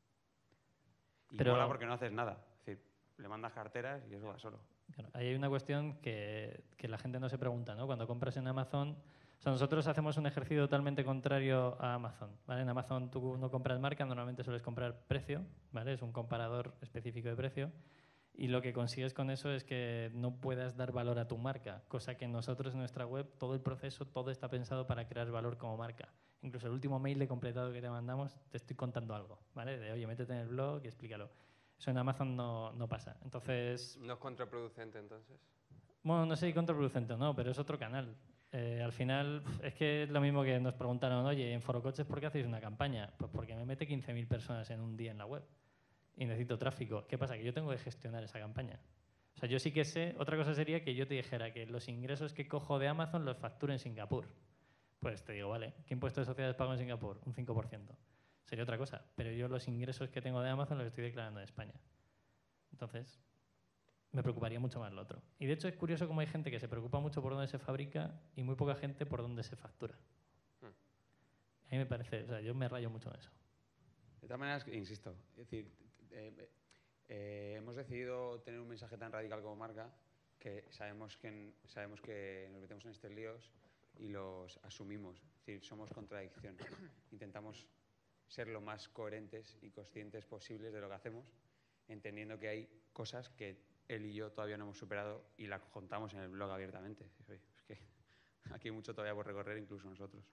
Y Pero- mola porque no haces nada. Es decir, le mandas carteras y eso va solo. Claro, ahí hay una cuestión que la gente no se pregunta, ¿no? Cuando compras en Amazon, o sea, nosotros hacemos un ejercicio totalmente contrario a Amazon, ¿vale? En Amazon tú no compras marca, normalmente sueles comprar precio, ¿vale? Es un comparador específico de precio y lo que consigues con eso es que no puedas dar valor a tu marca, cosa que nosotros en nuestra web, todo el proceso, todo está pensado para crear valor como marca. Incluso el último mail de completado que te mandamos, te estoy contando algo, ¿vale? De, oye, métete en el blog y explícalo. Eso en Amazon no pasa. Entonces, ¿No es contraproducente entonces? bueno, no sé si contraproducente o no, pero es otro canal. Al final, es que es lo mismo que nos preguntaron, oye, en Forocoches, ¿por qué hacéis una campaña? Pues porque me mete 15.000 personas en un día en la web y necesito tráfico. ¿Qué pasa? Que yo tengo que gestionar esa campaña. O sea, yo sí que sé, otra cosa sería que yo te dijera que los ingresos que cojo de Amazon los facturo en Singapur. pues te digo, vale, ¿qué impuesto de sociedades pago en Singapur? Un 5%. Sería otra cosa, pero yo los ingresos que tengo de Amazon los estoy declarando en España. Entonces, me preocuparía mucho más lo otro. Y de hecho es curioso cómo hay gente que se preocupa mucho por dónde se fabrica y muy poca gente por dónde se factura. A mí me parece, o sea, yo me rayo mucho en eso. De todas maneras, insisto, es decir, hemos decidido tener un mensaje tan radical como marca que sabemos que nos metemos en estos líos y los asumimos. Es decir, somos contradicción. Intentamos ser lo más coherentes y conscientes posibles de lo que hacemos, entendiendo que hay cosas que él y yo todavía no hemos superado y las contamos en el blog abiertamente. Es que aquí hay mucho todavía por recorrer, incluso nosotros.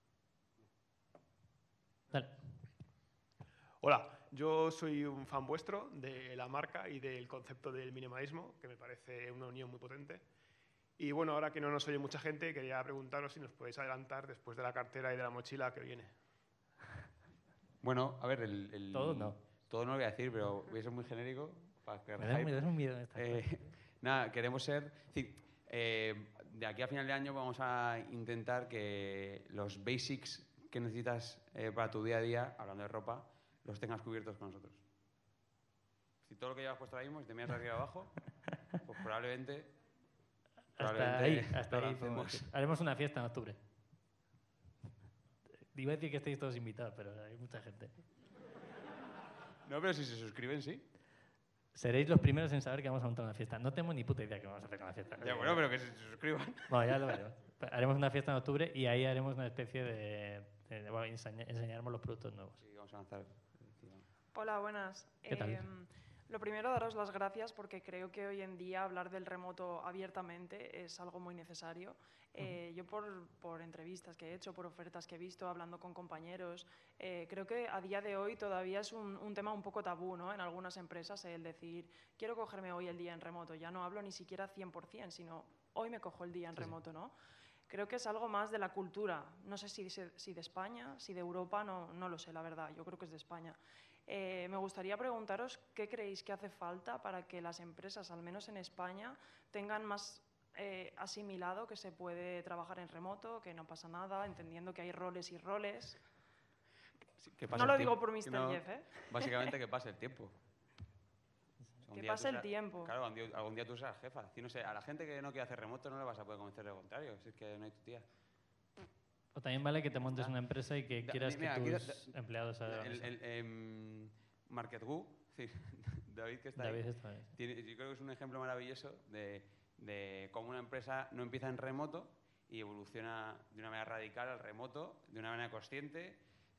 Dale. Hola, yo soy un fan vuestro de la marca y del concepto del minimalismo, que me parece una unión muy potente. Y bueno, ahora que no nos oye mucha gente, quería preguntaros si nos podéis adelantar después de la cartera y de la mochila que viene. Bueno, a ver, Todo no. Todo no lo voy a decir, pero voy a ser muy genérico. Para que Me das un miedo esta cosa. Nada, queremos ser... de aquí a final de año vamos a intentar que los basics que necesitas para tu día a día, hablando de ropa, los tengas cubiertos con nosotros. Si todo lo que llevas puesto ahora mismo, si te miras arriba abajo, pues probablemente hasta ahí lo lancemos. podemos decir. Haremos una fiesta en octubre. Iba a decir que estáis todos invitados, pero hay mucha gente. No, pero si se suscriben, sí. Seréis los primeros en saber que vamos a montar una fiesta. No tengo ni puta idea que vamos a hacer con la fiesta. Ya, bueno, pero que se suscriban. Bueno, ya lo veremos. Haremos una fiesta en octubre y ahí haremos una especie bueno, enseñaremos los productos nuevos. Sí, vamos a lanzar. Hola, buenas. ¿Qué tal? Lo primero, daros las gracias porque creo que hoy en día hablar del remoto abiertamente es algo muy necesario. Yo por entrevistas que he hecho, por ofertas que he visto, hablando con compañeros, creo que a día de hoy todavía es un tema un poco tabú, ¿no? En algunas empresas el decir, quiero cogerme hoy el día en remoto. Ya no hablo ni siquiera 100%, sino hoy me cojo el día en remoto, ¿no? Creo que es algo más de la cultura. No sé si de España, si de Europa, no lo sé, la verdad. Yo creo que es de España. Me gustaría preguntaros qué creéis que hace falta para que las empresas, al menos en España, tengan más asimilado que se puede trabajar en remoto, que no pasa nada, entendiendo que hay roles y roles. No lo digo por Mr. Jeff, ¿eh? Básicamente que pase el tiempo. Que pase el tiempo. Claro, algún día tú serás jefa. No sé, a la gente que no quiere hacer remoto no le vas a poder convencer de lo contrario. Si es que no hay tu tía. O también vale que te montes una empresa y que quieras que tus empleados hagan MarketGoo, David que está David ahí, está ahí. yo creo que es un ejemplo maravilloso de cómo una empresa no empieza en remoto y evoluciona de una manera radical al remoto, de una manera consciente,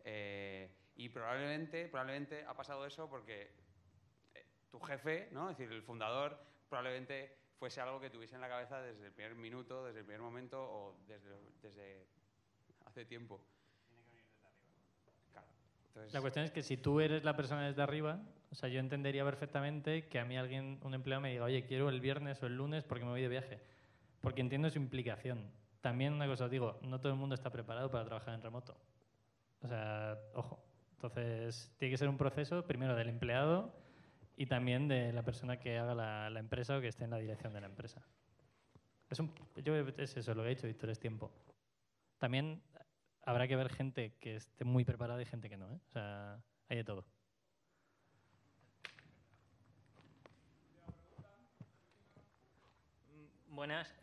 y probablemente ha pasado eso porque tu jefe, ¿no? Es decir, el fundador, probablemente fuese algo que tuviese en la cabeza desde el primer minuto, desde el primer momento o desde hace tiempo. Tiene que venir desde arriba. Claro. Entonces, La cuestión es que si tú eres la persona desde arriba, o sea, yo entendería perfectamente que a mí un empleado me diga, oye, quiero el viernes o el lunes porque me voy de viaje. Porque entiendo su implicación. También una cosa os digo, no todo el mundo está preparado para trabajar en remoto. O sea, ojo. Entonces, tiene que ser un proceso primero del empleado y también de la persona que haga la empresa o que esté en la dirección de la empresa. Es eso, lo que he dicho, Víctor, es tiempo. También habrá que ver gente que esté muy preparada y gente que no, ¿eh? O sea, hay de todo. Buenas.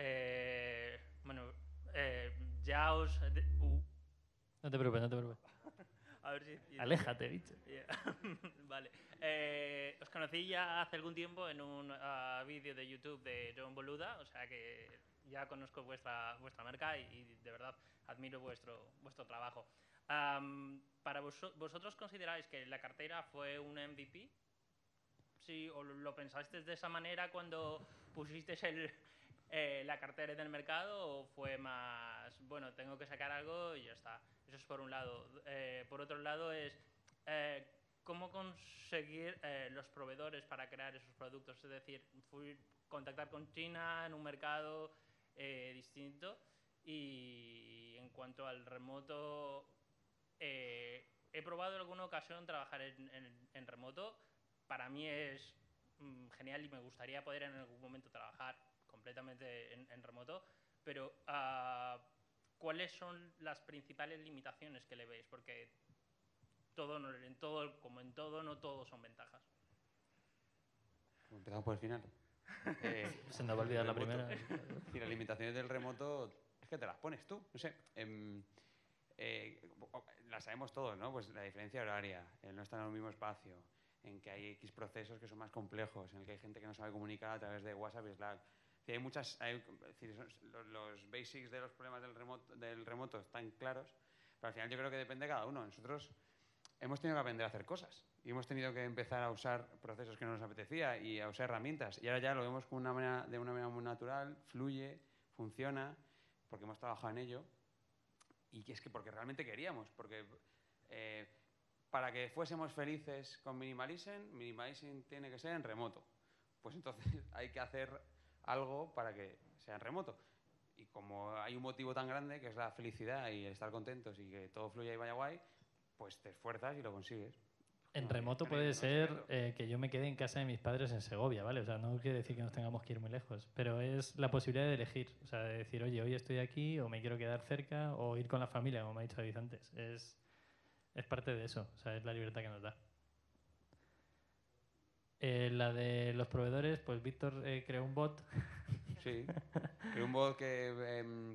Ya os... No te preocupes, no te preocupes. A ver si... Aléjate, bicho. Vale. Os conocí ya hace algún tiempo en un vídeo de YouTube de John Boluda, o sea que ya conozco vuestra marca y de verdad admiro vuestro trabajo. ¿Para vosotros consideráis que la cartera fue un MVP? ¿Sí, o lo pensasteis de esa manera cuando pusisteis la cartera en el mercado, o fue más, bueno, tengo que sacar algo y ya está? Eso es por un lado. Por otro lado es cómo conseguir los proveedores para crear esos productos. Es decir, contactar con China en un mercado distinto. Y en cuanto al remoto, he probado en alguna ocasión trabajar en remoto. Para mí es genial y me gustaría poder en algún momento trabajar completamente en remoto, pero ¿cuáles son las principales limitaciones que le veis? Porque como en todo, no todo son ventajas. Empezamos por el final. Se nos va a olvidar la primera. Y las limitaciones del remoto es que te las pones tú. No sé. Las sabemos todos, ¿no? Pues la diferencia horaria, el no estar en el mismo espacio, en que hay X procesos que son más complejos, en el que hay gente que no sabe comunicar a través de WhatsApp y Slack. Hay muchas, los basics de los problemas del remoto están claros, pero al final yo creo que depende de cada uno. Nosotros hemos tenido que aprender a hacer cosas y hemos tenido que empezar a usar procesos que no nos apetecía y a usar herramientas. Y ahora ya lo vemos de una manera muy natural, fluye, funciona, porque hemos trabajado en ello. Y es que porque realmente queríamos, porque para que fuésemos felices con Minimalism tiene que ser en remoto. Pues entonces hay que hacer algo para que sea en remoto. Y como hay un motivo tan grande, que es la felicidad y el estar contentos y que todo fluya y vaya guay, pues te esfuerzas y lo consigues. En remoto puede ser que yo me quede en casa de mis padres en Segovia, ¿vale? O sea, no quiere decir que nos tengamos que ir muy lejos, pero es la posibilidad de elegir. O sea, de decir, oye, hoy estoy aquí o me quiero quedar cerca o ir con la familia, como me ha dicho David antes. Es parte de eso, o sea, es la libertad que nos da. La de los proveedores, pues Víctor creó un bot. Sí, creó un bot que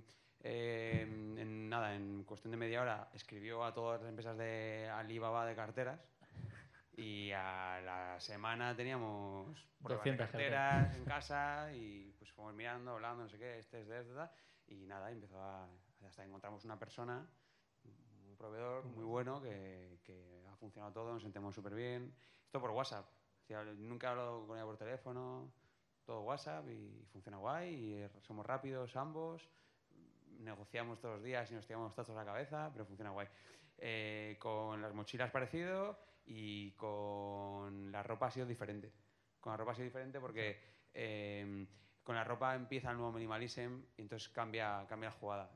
en cuestión de media hora escribió a todas las empresas de Alibaba de carteras y a la semana teníamos pruebas de carteras en casa y pues fuimos mirando, hablando, no sé qué, y nada, hasta encontramos una persona, un proveedor muy bueno que ha funcionado todo, nos sentimos súper bien. Esto por WhatsApp. Nunca he hablado con ella por teléfono, todo WhatsApp y funciona guay y somos rápidos ambos, negociamos todos los días y nos tiramos tazos a la cabeza, pero funciona guay. Con las mochilas parecido y con la ropa ha sido diferente. Con la ropa ha sido diferente porque con la ropa empieza el nuevo Minimalism y entonces cambia la jugada.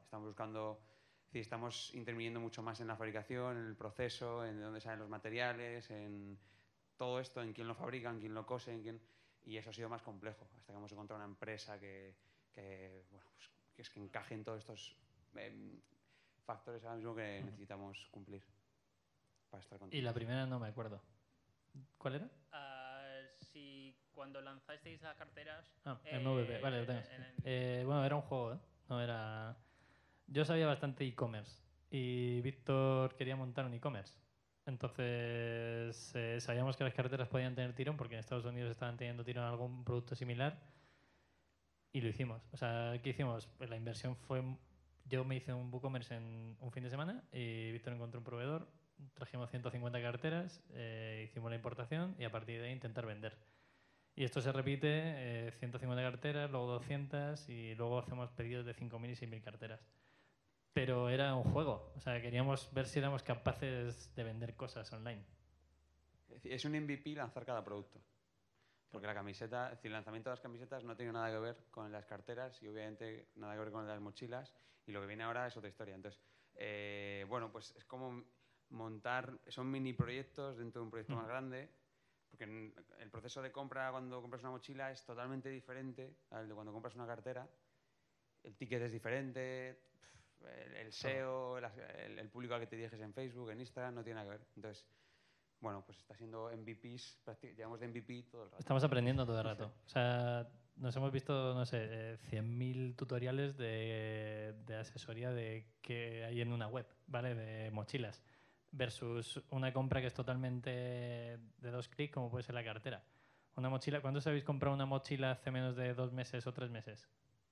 Estamos interviniendo mucho más en la fabricación, en el proceso, en dónde salen los materiales, en todo esto, en quién lo fabrica, en quién lo cose, y eso ha sido más complejo, hasta que hemos encontrado una empresa que encaje en todos estos factores ahora mismo que necesitamos cumplir para estar contentos. Y la primera no me acuerdo. ¿Cuál era? Si cuando lanzasteis las carteras... MVP, vale, lo tengo. Bueno, era un juego, ¿eh? No era... Yo sabía bastante e-commerce y Víctor quería montar un e-commerce. Entonces sabíamos que las carteras podían tener tirón porque en Estados Unidos estaban teniendo tirón algún producto similar y lo hicimos. O sea, ¿qué hicimos? Pues la inversión fue... Yo me hice un WooCommerce en un fin de semana y Víctor encontró un proveedor, trajimos 150 carteras, hicimos la importación y a partir de ahí intentar vender. Y esto se repite, 150 carteras, luego 200 y luego hacemos pedidos de 5.000 y 6.000 carteras. Pero era un juego, o sea, queríamos ver si éramos capaces de vender cosas online. Es un MVP lanzar cada producto. Porque la camiseta, es decir, el lanzamiento de las camisetas no tiene nada que ver con las carteras y obviamente nada que ver con las mochilas y lo que viene ahora es otra historia. Entonces, bueno, pues es como montar, son mini proyectos dentro de un proyecto más grande, porque el proceso de compra cuando compras una mochila es totalmente diferente al de cuando compras una cartera. El ticket es diferente, el SEO, el público al que te diriges en Facebook, en Instagram, no tiene nada que ver. Entonces, bueno, pues está siendo MVPs, llevamos de MVP todo el rato. Estamos aprendiendo todo el rato. O sea, nos hemos visto, no sé, 100.000 tutoriales de asesoría de qué hay en una web, ¿vale? De mochilas, versus una compra que es totalmente de 2 clics, como puede ser la cartera. Una mochila, ¿cuántos habéis comprado una mochila hace menos de 2 meses o 3 meses?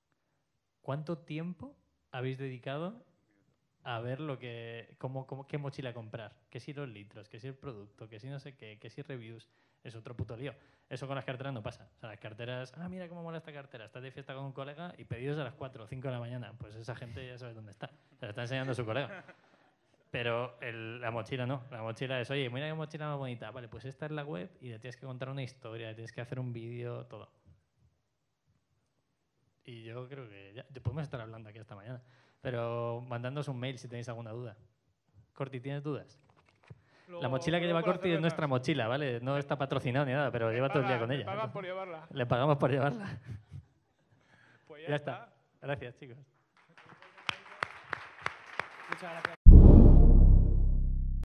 ¿Cuánto tiempo habéis dedicado a ver qué mochila comprar? Que si los litros, que si el producto, que si no sé qué, que si reviews. Es otro puto lío. Eso con las carteras no pasa. O sea, las carteras, mira cómo mola esta cartera. Estás de fiesta con un colega y pedidos a las 4 o 5 de la mañana. Pues esa gente ya sabe dónde está. Se la está enseñando a su colega. Pero la mochila no. La mochila es, oye, mira qué mochila más bonita. Vale, pues esta es la web y le tienes que contar una historia, le tienes que hacer un vídeo, todo. Y yo creo que ya podemos estar hablando aquí hasta mañana. Pero mandándoos un mail si tenéis alguna duda. Corti, ¿tienes dudas? La mochila que lleva Corti es nuestra mochila, ¿vale? No está patrocinado ni nada, pero lleva todo el día con ella. Le pagan por llevarla. Le pagamos por llevarla. Pues Ya está. Gracias, chicos. Muchas gracias.